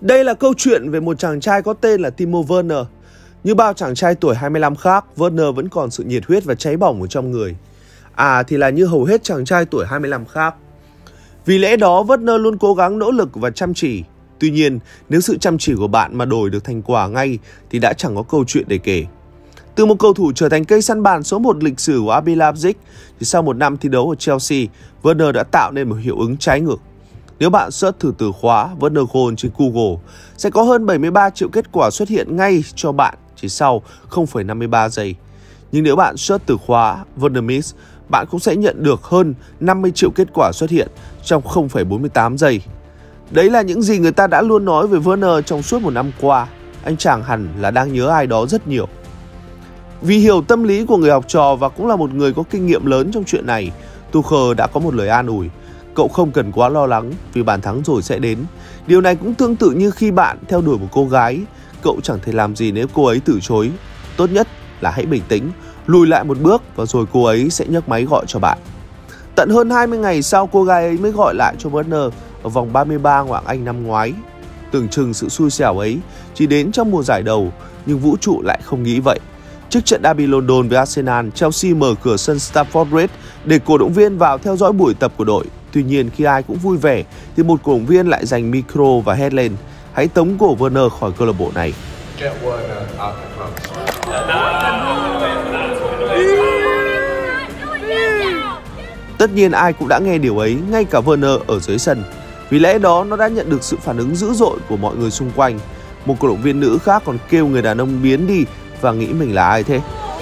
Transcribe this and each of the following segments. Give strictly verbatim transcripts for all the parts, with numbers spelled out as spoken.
Đây là câu chuyện về một chàng trai có tên là Timo Werner. Như bao chàng trai tuổi hai mươi lăm khác, Werner vẫn còn sự nhiệt huyết và cháy bỏng ở trong người. À thì là như hầu hết chàng trai tuổi hai mươi lăm khác. Vì lẽ đó, Werner luôn cố gắng nỗ lực và chăm chỉ. Tuy nhiên, nếu sự chăm chỉ của bạn mà đổi được thành quả ngay thì đã chẳng có câu chuyện để kể. Từ một cầu thủ trở thành cây săn bàn số một lịch sử của rờ bê Leipzig, thì sau một năm thi đấu ở Chelsea, Werner đã tạo nên một hiệu ứng trái ngược. Nếu bạn search thử từ khóa Werner Goal trên Google, sẽ có hơn bảy mươi ba triệu kết quả xuất hiện ngay cho bạn chỉ sau không phẩy năm mươi ba giây. Nhưng nếu bạn search từ khóa Werner Miss, bạn cũng sẽ nhận được hơn năm mươi triệu kết quả xuất hiện trong không phẩy bốn mươi tám giây. Đấy là những gì người ta đã luôn nói về Werner trong suốt một năm qua. Anh chàng hẳn là đang nhớ ai đó rất nhiều. Vì hiểu tâm lý của người học trò và cũng là một người có kinh nghiệm lớn trong chuyện này, Tuchel đã có một lời an ủi. Cậu không cần quá lo lắng vì bàn thắng rồi sẽ đến. Điều này cũng tương tự như khi bạn theo đuổi một cô gái. Cậu chẳng thể làm gì nếu cô ấy từ chối. Tốt nhất là hãy bình tĩnh, lùi lại một bước và rồi cô ấy sẽ nhấc máy gọi cho bạn. Tận hơn hai mươi ngày sau, cô gái ấy mới gọi lại cho Werner ở vòng ba mươi ba Ngoại hạng Anh năm ngoái. Tưởng chừng sự xui xẻo ấy chỉ đến trong mùa giải đầu, nhưng vũ trụ lại không nghĩ vậy. Trước trận derby London với Arsenal, Chelsea mở cửa sân Stamford Bridge để cổ động viên vào theo dõi buổi tập của đội. Tuy nhiên, khi ai cũng vui vẻ thì một cổ động viên lại giành micro và hét lên: "Hãy tống cổ Werner khỏi câu lạc bộ này." Tất nhiên ai cũng đã nghe điều ấy, ngay cả Werner ở dưới sân. Vì lẽ đó, nó đã nhận được sự phản ứng dữ dội của mọi người xung quanh. Một cổ động viên nữ khác còn kêu người đàn ông biến đi và nghĩ mình là ai thế.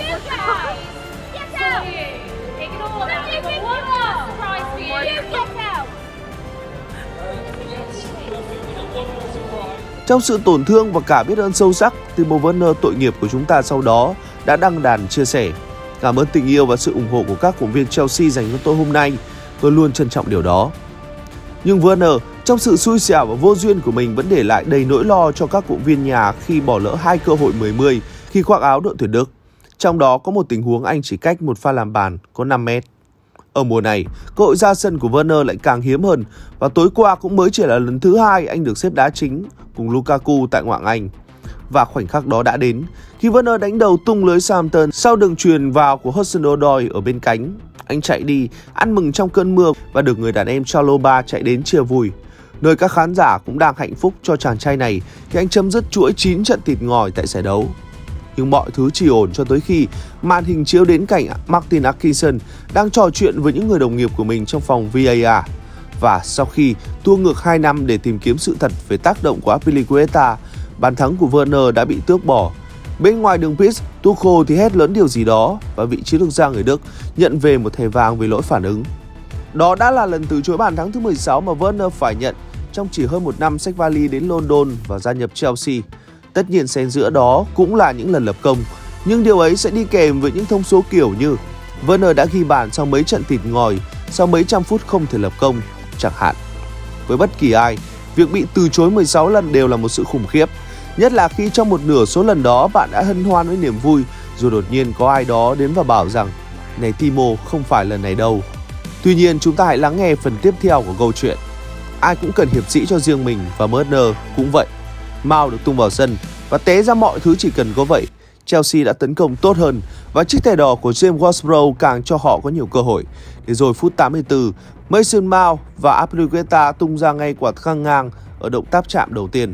Trong sự tổn thương và cả biết ơn sâu sắc, Timo Werner tội nghiệp của chúng ta sau đó đã đăng đàn chia sẻ: "Cảm ơn tình yêu và sự ủng hộ của các cổ động viên Chelsea dành cho tôi hôm nay. Tôi luôn trân trọng điều đó." Nhưng Werner, trong sự xui xẻo và vô duyên của mình, vẫn để lại đầy nỗi lo cho các cổ động viên nhà khi bỏ lỡ hai cơ hội mười mươi khi khoác áo đội tuyển Đức. Trong đó có một tình huống anh chỉ cách một pha làm bàn có năm mét. Ở mùa này, cơ hội ra sân của Werner lại càng hiếm hơn và tối qua cũng mới chỉ là lần thứ hai anh được xếp đá chính cùng Lukaku tại Ngoại hạng Anh. Và khoảnh khắc đó đã đến khi Werner đánh đầu tung lưới Southampton sau đường chuyền vào của Hudson-Odoi ở bên cánh. Anh chạy đi, ăn mừng trong cơn mưa và được người đàn em Chalobah chạy đến chia vui. Nơi các khán giả cũng đang hạnh phúc cho chàng trai này khi anh chấm dứt chuỗi chín trận thịt ngòi tại giải đấu. Nhưng mọi thứ chỉ ổn cho tới khi màn hình chiếu đến cảnh Martin Atkinson đang trò chuyện với những người đồng nghiệp của mình trong phòng vê a rờ. Và sau khi tua ngược hai năm để tìm kiếm sự thật về tác động của Azpilicueta, bàn thắng của Werner đã bị tước bỏ. Bên ngoài đường pitch, Tuchel thì hét lớn điều gì đó và vị chiến lược gia người Đức nhận về một thẻ vàng vì lỗi phản ứng. Đó đã là lần từ chối bàn thắng thứ mười sáu mà Werner phải nhận trong chỉ hơn một năm xách vali đến London và gia nhập Chelsea. Tất nhiên xen giữa đó cũng là những lần lập công, nhưng điều ấy sẽ đi kèm với những thông số kiểu như Werner đã ghi bàn sau mấy trận thịt ngòi, sau mấy trăm phút không thể lập công, chẳng hạn. Với bất kỳ ai, việc bị từ chối mười sáu lần đều là một sự khủng khiếp, nhất là khi trong một nửa số lần đó bạn đã hân hoan với niềm vui, rồi đột nhiên có ai đó đến và bảo rằng: "Này Timo, không phải lần này đâu." Tuy nhiên, chúng ta hãy lắng nghe phần tiếp theo của câu chuyện. Ai cũng cần hiệp sĩ cho riêng mình và Werner cũng vậy. Mount được tung vào sân và té ra mọi thứ chỉ cần có vậy. Chelsea đã tấn công tốt hơn và chiếc thẻ đỏ của James Ward-Prowse càng cho họ có nhiều cơ hội. Để rồi phút tám mươi tư, Mason Mount và Azpilicueta tung ra ngay quả căng ngang ở động tác chạm đầu tiên.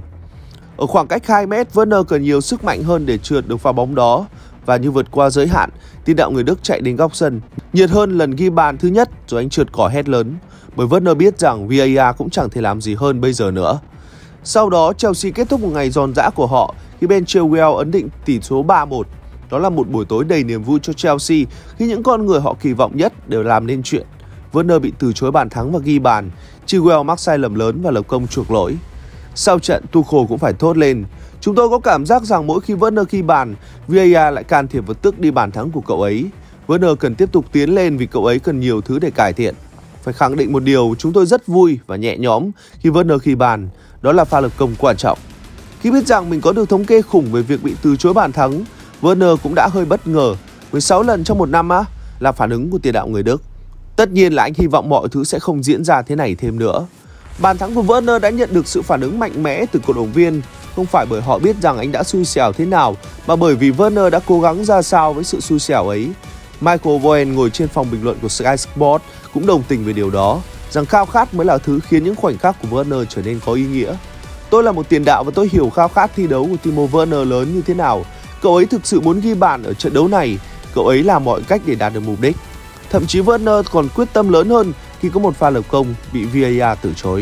Ở khoảng cách hai mét, Werner cần nhiều sức mạnh hơn để trượt được pha bóng đó, và như vượt qua giới hạn, tiền đạo người Đức chạy đến góc sân, nhiệt hơn lần ghi bàn thứ nhất rồi anh trượt cỏ hét lớn, bởi Werner biết rằng vê a rờ cũng chẳng thể làm gì hơn bây giờ nữa. Sau đó, Chelsea kết thúc một ngày giòn giã của họ khi Ben Chilwell ấn định tỷ số ba một. Đó là một buổi tối đầy niềm vui cho Chelsea khi những con người họ kỳ vọng nhất đều làm nên chuyện. Werner bị từ chối bàn thắng và ghi bàn, Chilwell mắc sai lầm lớn và lập công chuộc lỗi. Sau trận, Tuchel cũng phải thốt lên: "Chúng tôi có cảm giác rằng mỗi khi Werner ghi bàn, vê a rờ lại can thiệp và tước đi bàn thắng của cậu ấy. Werner cần tiếp tục tiến lên vì cậu ấy cần nhiều thứ để cải thiện. Phải khẳng định một điều, chúng tôi rất vui và nhẹ nhõm khi Werner ghi bàn, đó là pha lập công quan trọng." Khi biết rằng mình có được thống kê khủng về việc bị từ chối bàn thắng, Werner cũng đã hơi bất ngờ. mười sáu lần trong một năm á, là phản ứng của tiền đạo người Đức. Tất nhiên là anh hy vọng mọi thứ sẽ không diễn ra thế này thêm nữa. Bàn thắng của Werner đã nhận được sự phản ứng mạnh mẽ từ cổ động viên, không phải bởi họ biết rằng anh đã xui xẻo thế nào, mà bởi vì Werner đã cố gắng ra sao với sự xui xẻo ấy. Michael Owen ngồi trên phòng bình luận của Sky Sports cũng đồng tình về điều đó, rằng khao khát mới là thứ khiến những khoảnh khắc của Werner trở nên có ý nghĩa. Tôi là một tiền đạo và tôi hiểu khao khát thi đấu của Timo Werner lớn như thế nào. Cậu ấy thực sự muốn ghi bàn ở trận đấu này, cậu ấy làm mọi cách để đạt được mục đích. Thậm chí Werner còn quyết tâm lớn hơn khi có một pha lập công bị vê a rờ từ chối.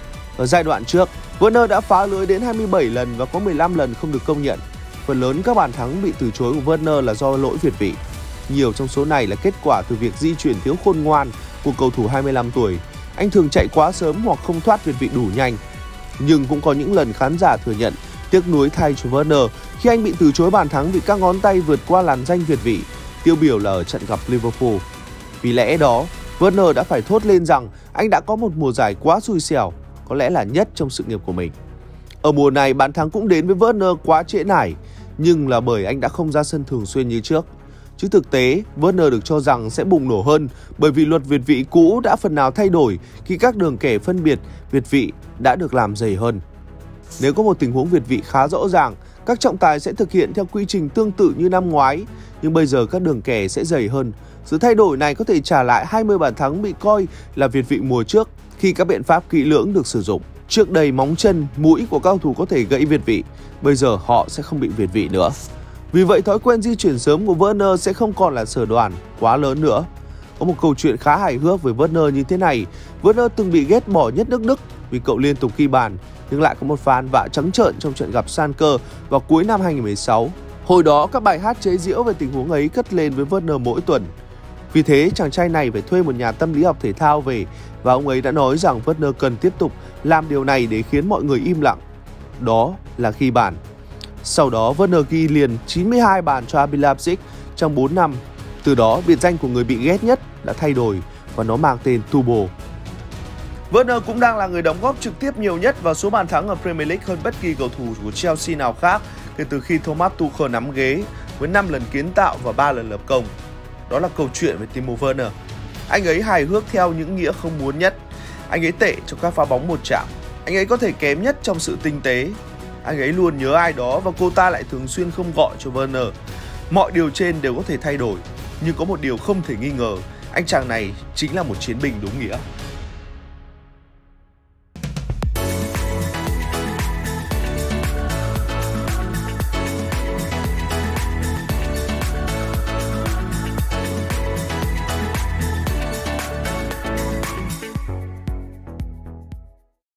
Ở giai đoạn trước, Werner đã phá lưới đến hai mươi bảy lần và có mười lăm lần không được công nhận. Phần lớn các bàn thắng bị từ chối của Werner là do lỗi việt vị. Nhiều trong số này là kết quả từ việc di chuyển thiếu khôn ngoan của cầu thủ hai mươi lăm tuổi. Anh thường chạy quá sớm hoặc không thoát việt vị đủ nhanh. Nhưng cũng có những lần khán giả thừa nhận tiếc nuối thay cho Werner khi anh bị từ chối bàn thắng vì các ngón tay vượt qua làn ranh việt vị, tiêu biểu là ở trận gặp Liverpool. Vì lẽ đó, Werner đã phải thốt lên rằng anh đã có một mùa giải quá xui xẻo, có lẽ là nhất trong sự nghiệp của mình. Ở mùa này, bàn thắng cũng đến với Werner quá trễ nải, nhưng là bởi anh đã không ra sân thường xuyên như trước. Chứ thực tế, Werner được cho rằng sẽ bùng nổ hơn bởi vì luật việt vị cũ đã phần nào thay đổi khi các đường kẻ phân biệt việt vị đã được làm dày hơn. Nếu có một tình huống việt vị khá rõ ràng, các trọng tài sẽ thực hiện theo quy trình tương tự như năm ngoái, nhưng bây giờ các đường kẻ sẽ dày hơn. Sự thay đổi này có thể trả lại hai mươi bàn thắng bị coi là việt vị mùa trước khi các biện pháp kỹ lưỡng được sử dụng. Trước đây móng chân, mũi của các cầu thủ có thể gãy việt vị, bây giờ họ sẽ không bị việt vị nữa. Vì vậy thói quen di chuyển sớm của Werner sẽ không còn là sở đoản quá lớn nữa. Có một câu chuyện khá hài hước về Werner như thế này. Werner từng bị ghét bỏ nhất nước Đức vì cậu liên tục ghi bàn, nhưng lại có một pha ăn vạ trắng trợn trong trận gặp Schalke vào cuối năm hai nghìn không trăm mười sáu. Hồi đó các bài hát chế giễu về tình huống ấy cất lên với Werner mỗi tuần. Vì thế chàng trai này phải thuê một nhà tâm lý học thể thao về và ông ấy đã nói rằng Werner cần tiếp tục làm điều này để khiến mọi người im lặng. Đó là ghi bàn. Sau đó Werner ghi liền chín mươi hai bàn cho rờ bê Leipzig trong bốn năm. Từ đó biệt danh của người bị ghét nhất đã thay đổi và nó mang tên Turbo. Werner cũng đang là người đóng góp trực tiếp nhiều nhất vào số bàn thắng ở Premier League hơn bất kỳ cầu thủ của Chelsea nào khác kể từ khi Thomas Tuchel nắm ghế, với năm lần kiến tạo và ba lần lập công. Đó là câu chuyện về Timo Werner. Anh ấy hài hước theo những nghĩa không muốn nhất. Anh ấy tệ trong các pha bóng một chạm. Anh ấy có thể kém nhất trong sự tinh tế. Anh ấy luôn nhớ ai đó và cô ta lại thường xuyên không gọi cho Werner. Mọi điều trên đều có thể thay đổi, nhưng có một điều không thể nghi ngờ, anh chàng này chính là một chiến binh đúng nghĩa.